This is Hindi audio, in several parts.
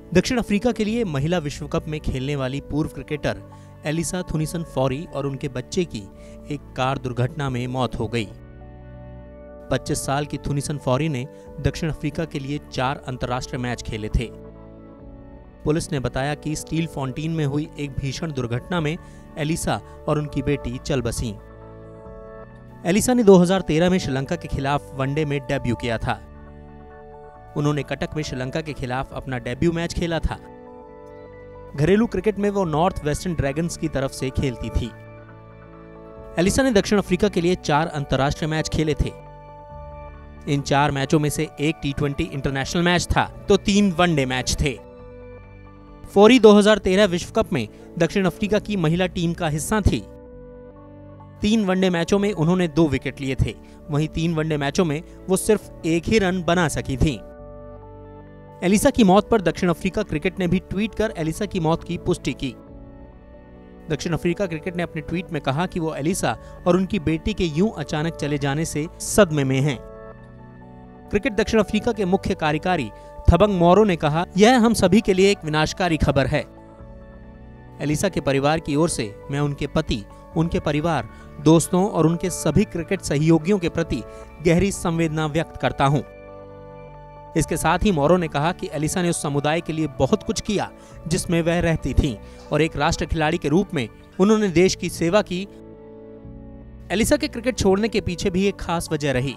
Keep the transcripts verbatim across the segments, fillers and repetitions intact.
दक्षिण अफ्रीका के लिए महिला विश्व कप में खेलने वाली पूर्व क्रिकेटर एलिसा थुनिसन फॉरी और उनके बच्चे की एक कार दुर्घटना में मौत हो गई। पच्चीस साल की थुनिसन फॉरी ने दक्षिण अफ्रीका के लिए चार अंतर्राष्ट्रीय मैच खेले थे। पुलिस ने बताया कि स्टील फाउंटेन में हुई एक भीषण दुर्घटना में एलिसा और उनकी बेटी चल बसीं। एलिसा ने दो हज़ार तेरह में श्रीलंका के खिलाफ वनडे में डेब्यू किया था। उन्होंने कटक में श्रीलंका के खिलाफ अपना डेब्यू मैच खेला था। घरेलू क्रिकेट में वो नॉर्थ वेस्टर्न ड्रैगन्स की तरफ से खेलती थी। एलिसा ने दक्षिण अफ्रीका के लिए चार अंतर्राष्ट्रीय मैच खेले थे। इन चार मैचों में से एक टी ट्वेंटी इंटरनेशनल मैच था तो तीन वनडे मैच थे। फॉरी दो हज़ार तेरह विश्व कप में दक्षिण अफ्रीका की महिला टीम का हिस्सा थी। तीन वनडे मैचों में उन्होंने दो विकेट लिए थे। वहीं तीन वनडे मैचों में वो सिर्फ एक ही रन बना सकी थी। एलिसा की मौत पर दक्षिण अफ्रीका क्रिकेट ने भी ट्वीट कर एलिसा की मौत की पुष्टि की। दक्षिण अफ्रीका क्रिकेट ने अपने ट्वीट में कहा कि वो एलिसा और उनकी बेटी के यूं अचानक चले जाने से सदमे में हैं। क्रिकेट दक्षिण अफ्रीका के मुख्य कार्यकारी थबंग मोरो ने कहा, यह हम सभी के लिए एक विनाशकारी खबर है। एलिसा के परिवार की ओर से मैं उनके पति, उनके परिवार, दोस्तों और उनके सभी क्रिकेट सहयोगियों के प्रति गहरी संवेदना व्यक्त करता हूं। इसके साथ ही मोरो ने कहा कि एलिसा ने उस समुदाय के लिए बहुत कुछ किया जिसमें वह रहती थीं और एक राष्ट्र खिलाड़ी के रूप में उन्होंने देश की सेवा की। एलिसा के क्रिकेट छोड़ने के पीछे भी एक खास वजह रही।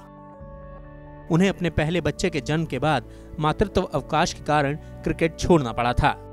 उन्हें अपने पहले बच्चे के जन्म के बाद मातृत्व अवकाश के कारण क्रिकेट छोड़ना पड़ा था।